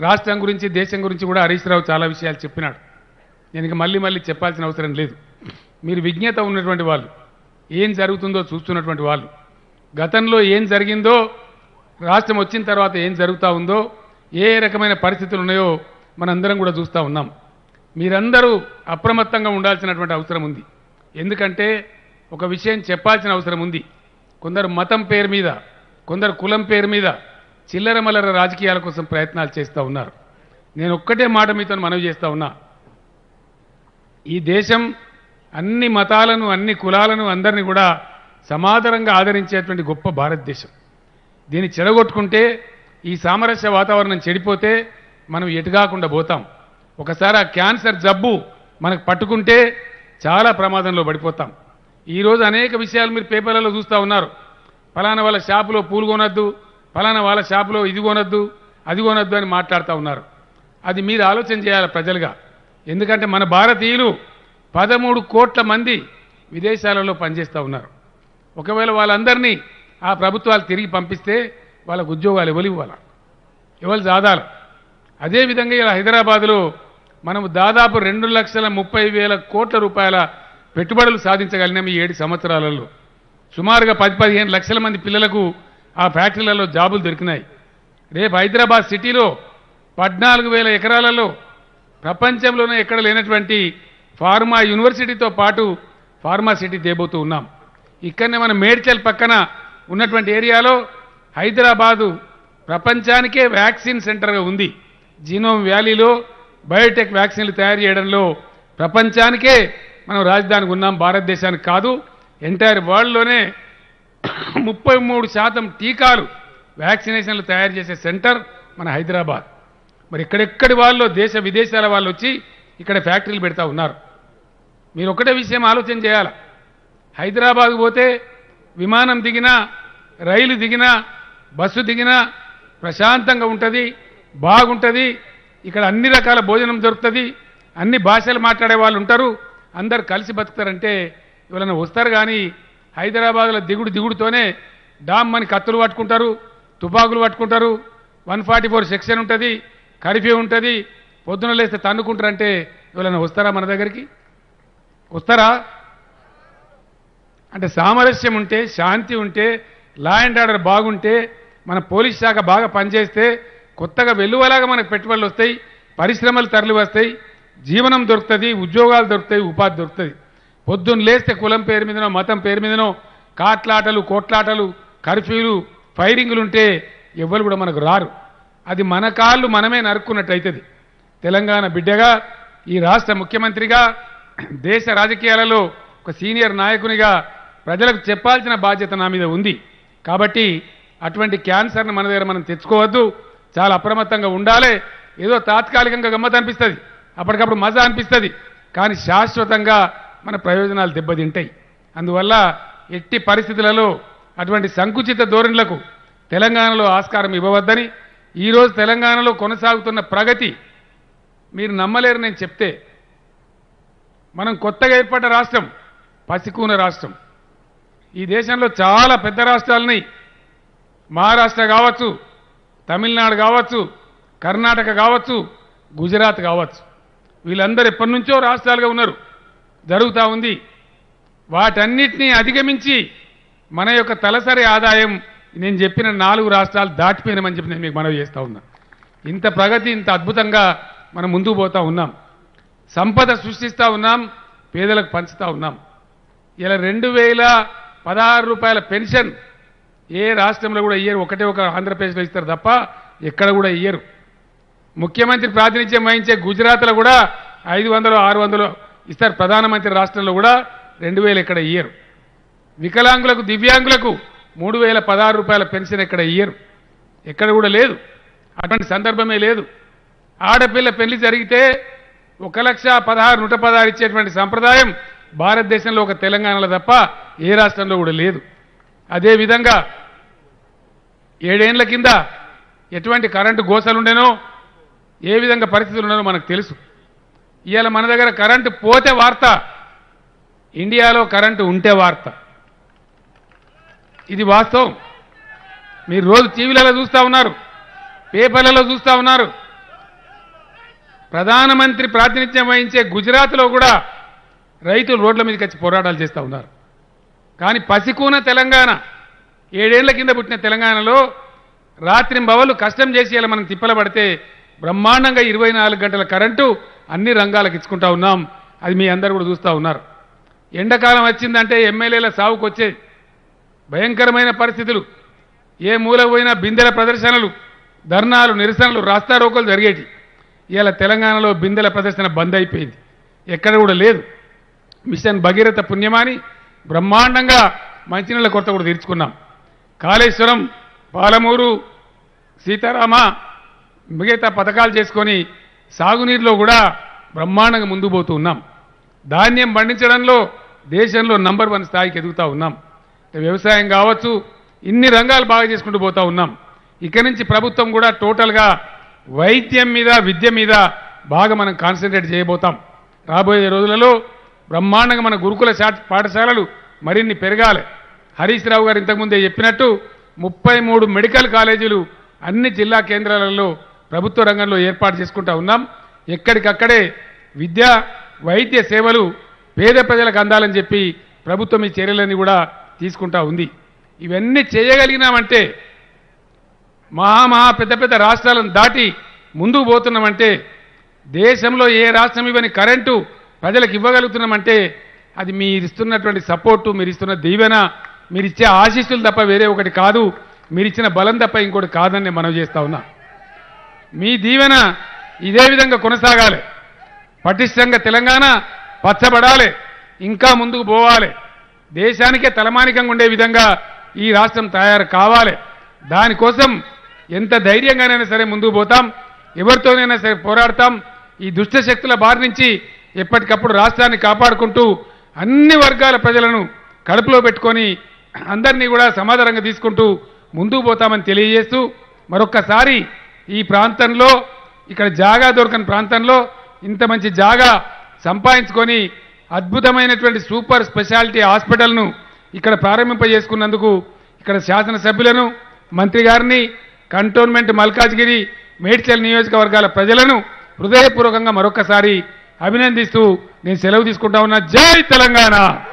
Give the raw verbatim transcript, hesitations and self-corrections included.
రాష్ట్రం గురించి దేశం గురించి కూడా హరీష్ రావు చాలా విషయాలు చెప్పినాడు. నేను ఇక మళ్ళీ మళ్ళీ చెప్పాల్సిన అవసరం లేదు. మీరు విజ్ఞత ఉన్నటువంటి వాళ్ళు, ఏం జరుగుతుందో చూస్తున్నటువంటి వాళ్ళు, గతంలో ఏం జరిగిందో, రాష్ట్రం వచ్చిన తర్వాత ఏం జరుగుతూ ఉందో, ఏ రకమైన పరిస్థితులు ఉన్నాయో మనందరం కూడా చూస్తూ ఉన్నాం. మీరందరూ అప్రమత్తంగా ఉండాల్సినటువంటి అవసరం ఉంది. ఎందుకంటే ఒక విషయం చెప్పాల్సిన అవసరం ఉంది. కొందరు మతం పేరు మీద, కొందరు కులం పేరు మీద చిల్లర మల్లర రాజకీయాల కోసం ప్రయత్నాలు చేస్తూ ఉన్నారు. నేను ఒక్కటే మాట మీతో మనవి చేస్తూ ఉన్నా, ఈ దేశం అన్ని మతాలను, అన్ని కులాలను, అందరినీ కూడా సమాదరంగా ఆదరించేటువంటి గొప్ప భారతదేశం. దీన్ని చెడగొట్టుకుంటే, ఈ సామరస్య వాతావరణం చెడిపోతే మనం ఎటుగాకుండా పోతాం. ఒకసారి ఆ క్యాన్సర్ జబ్బు మనకు పట్టుకుంటే చాలా ప్రమాదంలో పడిపోతాం. ఈరోజు అనేక విషయాలు మీరు పేపర్లలో చూస్తూ ఉన్నారు. ఫలానా వాళ్ళ షాపులో పూలు కొనొద్దు, ఫలానా వాళ్ళ షాపులో ఇది కొనొద్దు, అది కొనొద్దు అని మాట్లాడుతూ ఉన్నారు. అది మీరు ఆలోచన చేయాలి ప్రజలుగా. ఎందుకంటే మన భారతీయులు పదమూడు కోట్ల మంది విదేశాలలో పనిచేస్తూ ఉన్నారు. ఒకవేళ వాళ్ళందరినీ ఆ ప్రభుత్వాలు తిరిగి పంపిస్తే వాళ్ళకు ఉద్యోగాలు ఎవరు ఇవ్వాలి, ఎవరు జాదాలు. అదేవిధంగా ఇలా హైదరాబాదులో మనము దాదాపు రెండు లక్షల ముప్పై వేల కోట్ల రూపాయల పెట్టుబడులు సాధించగలిగినాం ఈ ఏడు సంవత్సరాలలో. సుమారుగా పది పదిహేను లక్షల మంది పిల్లలకు ఆ ఫ్యాక్టరీలలో జాబులు దొరికినాయి. రేపు హైదరాబాద్ సిటీలో పద్నాలుగు వేల ఎకరాలలో ప్రపంచంలోనే ఎక్కడ లేనటువంటి ఫార్మా యూనివర్సిటీతో పాటు ఫార్మా సిటీ తేబోతూ ఉన్నాం. ఇక్కడనే మన మేడ్చల్ పక్కన ఉన్నటువంటి ఏరియాలో హైదరాబాదు ప్రపంచానికే వ్యాక్సిన్ సెంటర్గా ఉంది. జీనోమ్ వ్యాలీలో బయోటెక్ వ్యాక్సిన్లు తయారు చేయడంలో ప్రపంచానికే మనం రాజధానికి ఉన్నాం, భారతదేశానికి కాదు. ఎంటైర్ వరల్డ్లోనే ముప్పై మూడు శాతం టీకాలు వ్యాక్సినేషన్లు తయారు చేసే సెంటర్ మన హైదరాబాద్. మరి ఇక్కడెక్కడి వాళ్ళు, దేశ విదేశాల వాళ్ళు వచ్చి ఇక్కడ ఫ్యాక్టరీలు పెడతా ఉన్నారు. మీరు ఒకటే విషయం ఆలోచన చేయాలి. హైదరాబాద్కు పోతే విమానం దిగినా, రైలు దిగినా, బస్సు దిగినా ప్రశాంతంగా ఉంటుంది, బాగుంటుంది. ఇక్కడ అన్ని రకాల భోజనం దొరుకుతుంది, అన్ని భాషలు మాట్లాడే వాళ్ళు ఉంటారు, అందరు కలిసి బతుకుతారంటే ఎవరైనా వస్తారు. కానీ హైదరాబాద్లో దిగుడు దిగుడుతోనే డామ్ అని కత్తులు పట్టుకుంటారు, తుపాకులు పట్టుకుంటారు, వన్ ఫార్టీ ఫోర్ సెక్షన్ ఉంటుంది, కర్ఫ్యూ ఉంటుంది, పొద్దున లేస్తే తన్నుకుంటారంటే ఎవరైనా వస్తారా మన దగ్గరికి? వస్తారా? అంటే సామరస్యం ఉంటే, శాంతి ఉంటే, లా అండ్ ఆర్డర్ బాగుంటే, మన పోలీస్ శాఖ బాగా పనిచేస్తే కొత్తగా వెల్లువలాగా మనకు పెట్టుబడులు వస్తాయి, పరిశ్రమలు తరలి వస్తాయి, జీవనం దొరుకుతుంది, ఉద్యోగాలు దొరుకుతాయి, ఉపాధి దొరుకుతుంది. పొద్దున్న లేస్తే కులం పేరు మీదనో, మతం పేరు మీదనో కాట్లాటలు, కోట్లాటలు, కర్ఫ్యూలు, ఫైరింగ్లు ఉంటే ఎవ్వరు కూడా మనకు రారు. అది మన కాళ్ళు మనమే నరుక్కున్నట్టు అవుతుంది. తెలంగాణ బిడ్డగా, ఈ రాష్ట్ర ముఖ్యమంత్రిగా, దేశ రాజకీయాలలో ఒక సీనియర్ నాయకునిగా ప్రజలకు చెప్పాల్సిన బాధ్యత నా మీద ఉంది. కాబట్టి అటువంటి క్యాన్సర్ను మన దగ్గర మనం తెచ్చుకోవద్దు, చాలా అప్రమత్తంగా ఉండాలి. ఏదో తాత్కాలికంగా గమ్మత్ అనిపిస్తుంది, అప్పటికప్పుడు మజా అనిపిస్తుంది, కానీ శాశ్వతంగా మన ప్రయోజనాలు దెబ్బతింటాయి. అందువల్ల ఎట్టి పరిస్థితులలో అటువంటి సంకుచిత ధోరణులకు తెలంగాణలో ఆస్కారం ఇవ్వవద్దని, ఈరోజు తెలంగాణలో కొనసాగుతున్న ప్రగతి మీరు నమ్మలేరు నేను చెప్తే. మనం కొత్తగా ఏర్పడ్డ రాష్ట్రం, పసికూన రాష్ట్రం. ఈ దేశంలో చాలా పెద్ద రాష్ట్రాలని, మహారాష్ట్ర కావచ్చు, తమిళనాడు కావచ్చు, కర్ణాటక కావచ్చు, గుజరాత్ కావచ్చు, వీళ్ళందరూ ఎప్పటి నుంచో రాష్ట్రాలుగా ఉన్నారు, జరుగుతూ ఉంది. వాటన్నిటినీ అధిగమించి మన యొక్క తలసరి ఆదాయం నేను చెప్పిన నాలుగు రాష్ట్రాలు దాటిపోయినామని చెప్పి నేను మీకు మనవి చేస్తూ ఉన్నా. ఇంత ప్రగతి, ఇంత అద్భుతంగా మనం ముందుకు పోతూ ఉన్నాం, సంపద సృష్టిస్తూ ఉన్నాం, పేదలకు పంచుతూ ఉన్నాం. ఇలా రెండు వేల పదహారు రూపాయల పెన్షన్ ఏ రాష్ట్రంలో కూడా ఇయ్యరు, ఒకటే ఒక ఆంధ్రప్రదేశ్లో ఇస్తారు తప్ప ఎక్కడ కూడా ఇయ్యరు. ముఖ్యమంత్రి ప్రాతినిధ్యం వహించే గుజరాత్లో కూడా ఐదు వందలు ఆరు వందలు ఇస్తారు, ప్రధానమంత్రి రాష్ట్రంలో కూడా రెండు వేలు ఎక్కడ ఇయ్యరు. వికలాంగులకు, దివ్యాంగులకు మూడు వేల పదహారు రూపాయల పెన్షన్ ఎక్కడ ఇయ్యరు, ఎక్కడ కూడా లేదు, అటువంటి సందర్భమే లేదు. ఆడపిల్ల పెళ్లి జరిగితే ఒక లక్ష పదహారు నూట పదహారు ఇచ్చేటువంటి సంప్రదాయం భారతదేశంలో ఒక తెలంగాణలో తప్ప ఏ రాష్ట్రంలో కూడా లేదు. అదేవిధంగా ఏడేండ్ల కింద ఎటువంటి కరెంటు గోసలుండేనో, ఏ విధంగా పరిస్థితులు ఉన్నాయో మనకు తెలుసు. ఇవాళ మన దగ్గర కరెంటు పోతే వార్త, ఇండియాలో కరెంటు ఉంటే వార్త. ఇది వాస్తవం. మీరు రోజు టీవీలలో చూస్తూ ఉన్నారు, పేపర్లలో చూస్తూ ఉన్నారు. ప్రధానమంత్రి ప్రాతినిధ్యం వహించే గుజరాత్లో కూడా రైతులు రోడ్ల మీదకి వచ్చి పోరాటాలు చేస్తూ ఉన్నారు. కానీ పసికూన తెలంగాణ, ఏడేళ్ల కింద పుట్టిన తెలంగాణలో రాత్రింబవళ్ళు కష్టం చేసి ఇలా మనం తిప్పల పడితే బ్రహ్మాండంగా ఇరవై నాలుగు గంటల కరెంటు అన్ని రంగాలకు ఇచ్చుకుంటా ఉన్నాం. అది మీ అందరూ కూడా చూస్తూ ఉన్నారు. ఎండాకాలం వచ్చిందంటే ఎమ్మెల్యేల సావుకు వచ్చేది భయంకరమైన పరిస్థితులు. ఏ మూల పోయినా బిందెల ప్రదర్శనలు, ధర్నాలు, నిరసనలు, రాస్తారోకోలు జరిగేటి. ఇలా తెలంగాణలో బిందెల ప్రదర్శన బంద్ అయిపోయింది, ఎక్కడ కూడా లేదు. మిషన్ భగీరథ పుణ్యమాని బ్రహ్మాండంగా మంచినీళ్ళ కొరత కూడా తీర్చుకున్నాం. కాళేశ్వరం, పాలమూరు, సీతారామ మిగతా పథకాలు చేసుకొని సాగునీరులో కూడా బ్రహ్మాండంగా ముందుకు పోతూ ఉన్నాం. ధాన్యం పండించడంలో దేశంలో నంబర్ వన్ స్థాయికి ఎదుగుతూ ఉన్నాం. వ్యవసాయం కావచ్చు, ఇన్ని రంగాలు బాగా చేసుకుంటూ పోతూ ఉన్నాం. ఇక నుంచి ప్రభుత్వం కూడా టోటల్గా వైద్యం మీద, విద్య మీద బాగా మనం కాన్సన్ట్రేట్ చేయబోతాం. రాబోయే రోజులలో బ్రహ్మాండంగా మన గురుకుల పాఠశాలలు మరిన్ని పెరగాలి. హరీష్ రావు గారు ఇంతకుముందే చెప్పినట్టు ముప్పై మూడు మెడికల్ కాలేజీలు అన్ని జిల్లా కేంద్రాలలో ప్రభుత్వ రంగంలో ఏర్పాటు చేసుకుంటా ఉన్నాం. ఎక్కడికక్కడే విద్య, వైద్య సేవలు పేద ప్రజలకు అందాలని చెప్పి ప్రభుత్వం ఈ చర్యలన్నీ కూడా తీసుకుంటా ఉంది. ఇవన్నీ చేయగలిగినామంటే, మహా మహా పెద్ద పెద్ద రాష్ట్రాలను దాటి ముందుకు పోతున్నామంటే, దేశంలో ఏ రాష్ట్రం ఇవ్వని కరెంటు ప్రజలకు ఇవ్వగలుగుతున్నామంటే అది మీరు ఇస్తున్నటువంటి సపోర్టు, మీరు ఇస్తున్న దీవెన, మీరు ఇచ్చే ఆశీస్సులు తప్ప వేరే ఒకటి కాదు. మీరు ఇచ్చిన బలం తప్ప ఇంకోటి కాదని నేను మనవి చేస్తా ఉన్నా. మీ దీవెన ఇదే విధంగా కొనసాగాలి. పటిష్టంగా తెలంగాణ పచ్చబడాలి, ఇంకా ముందుకు పోవాలి. దేశానికే తలమానికంగా ఉండే విధంగా ఈ రాష్ట్రం తయారు కావాలి. దానికోసం ఎంత ధైర్యంగానైనా సరే ముందుకు పోతాం, ఎవరితోనైనా సరే పోరాడతాం. ఈ దుష్ట శక్తుల బారి నుంచి ఎప్పటికప్పుడు రాష్ట్రాన్ని కాపాడుకుంటూ అన్ని వర్గాల ప్రజలను కడుపులో పెట్టుకొని అందరినీ కూడా సమాధానంగా తీసుకుంటూ ముందుకు పోతామని తెలియజేస్తూ, మరొక్కసారి ఈ ప్రాంతంలో, ఇక్కడ జాగా దొరకని ప్రాంతంలో ఇంత మంచి జాగా సంపాదించుకొని అద్భుతమైనటువంటి సూపర్ స్పెషాలిటీ హాస్పిటల్ను ఇక్కడ ప్రారంభింపజేసుకున్నందుకు ఇక్కడ శాసనసభ్యులను, మంత్రి గారిని, కంటోన్మెంట్ మల్కాజ్గిరి, మేడ్చల్ నియోజకవర్గాల ప్రజలను హృదయపూర్వకంగా మరొక్కసారి అభినందిస్తూ నేను సెలవు తీసుకుంటా ఉన్నా. జై తెలంగాణ.